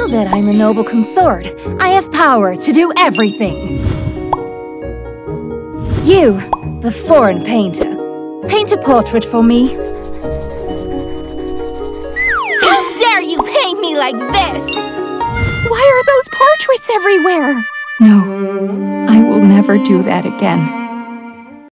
Now that I'm a noble consort, I have power to do everything. You, the foreign painter, paint a portrait for me. How dare you paint me like this? Why are those portraits everywhere? No, I will never do that again.